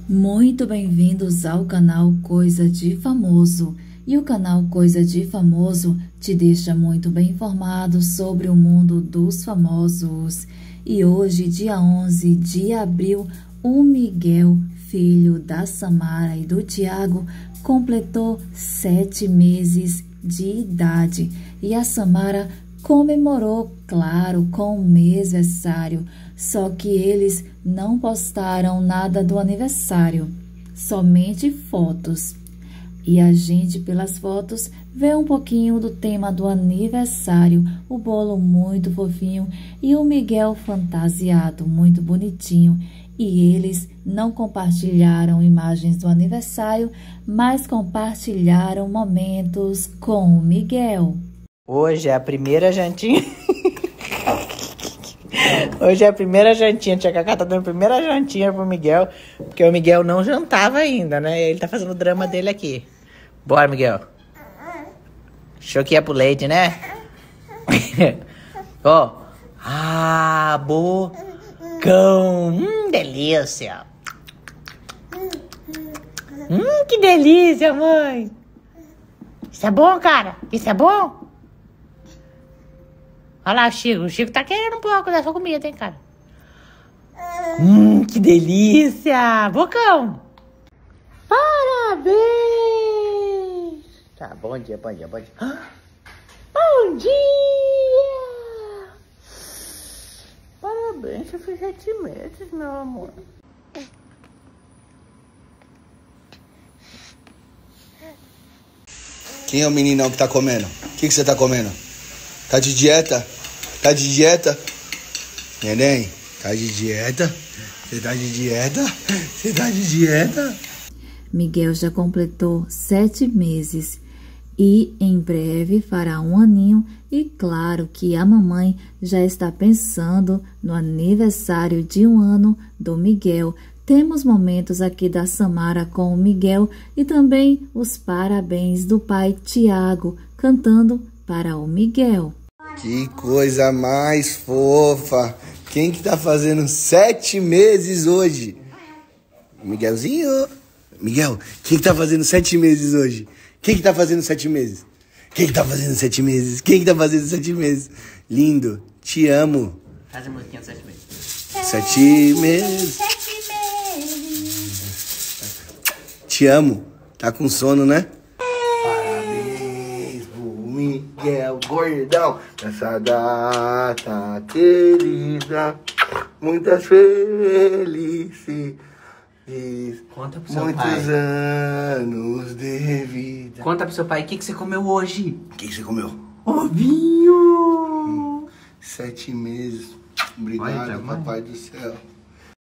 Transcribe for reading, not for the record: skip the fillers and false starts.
Muito bem-vindos ao canal Coisa de Famoso. E o canal Coisa de Famoso te deixa muito bem informado sobre o mundo dos famosos. E hoje, dia 11 de abril, o Miguel, filho da Samara e do Thiago, completou 7 meses de idade. E a Samara comemorou, claro, com o mêsversário, só que eles não postaram nada do aniversário, somente fotos. E a gente, pelas fotos, vê um pouquinho do tema do aniversário, o bolo muito fofinho e o Miguel fantasiado, muito bonitinho. E eles não compartilharam imagens do aniversário, mas compartilharam momentos com o Miguel. Hoje é a primeira jantinha. Hoje é a primeira jantinha. Tia Cacá tá dando a primeira jantinha pro Miguel, porque o Miguel não jantava ainda, né? Ele tá fazendo o drama dele aqui. Bora, Miguel. Achou que ia pro leite, né? Ó. Ah, bocão. Delícia. Que delícia, mãe. Isso é bom, cara? Isso é bom? Olha lá o Chico tá querendo um pouco da sua comida, hein, cara? Que delícia! Bocão! Parabéns! Tá, bom dia. Bom dia! Parabéns, eu fiz 7 meses, meu amor. Quem é o meninão que tá comendo? O que você tá comendo? Tá de dieta? Tá de dieta? Neném, tá de dieta? Você tá de dieta? Você tá de dieta? Miguel já completou 7 meses e em breve fará 1 aninho. E claro que a mamãe já está pensando no aniversário de 1 ano do Miguel. Temos momentos aqui da Samara com o Miguel e também os parabéns do pai Thiago cantando para o Miguel. Que coisa mais fofa! Quem que tá fazendo 7 meses hoje? Miguelzinho! Miguel, quem que tá fazendo 7 meses hoje? Quem que tá fazendo 7 meses? Quem que tá fazendo 7 meses? Quem que tá fazendo 7 meses? Lindo, te amo. Faz a musiquinha de 7 meses. 7 meses. Te amo. Tá com sono, né? Parabéns pro Miguel Gordão nessa data querida. Muitas felicidades. Conta pro seu muitos pai. anos de vida. Conta pro seu pai, o que você comeu hoje? O que você comeu? Ovinho! 7 meses. Obrigado, Olha, papai do céu.